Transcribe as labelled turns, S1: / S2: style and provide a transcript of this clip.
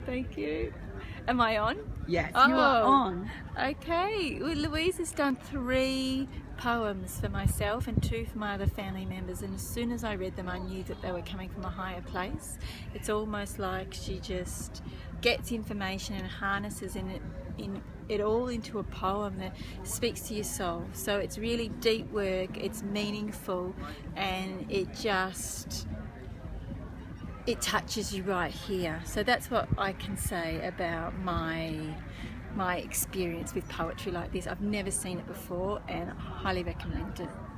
S1: Thank you. Am I on?
S2: Yes, you are on.
S1: Okay. Well, Louise has done 3 poems for myself and 2 for my other family members, and as soon as I read them I knew that they were coming from a higher place. It's almost like she just gets information and harnesses it all into a poem that speaks to your soul. So it's really deep work, it's meaningful, and it touches you right here. So that's what I can say about my experience with poetry like this. I've never seen it before and I highly recommend it.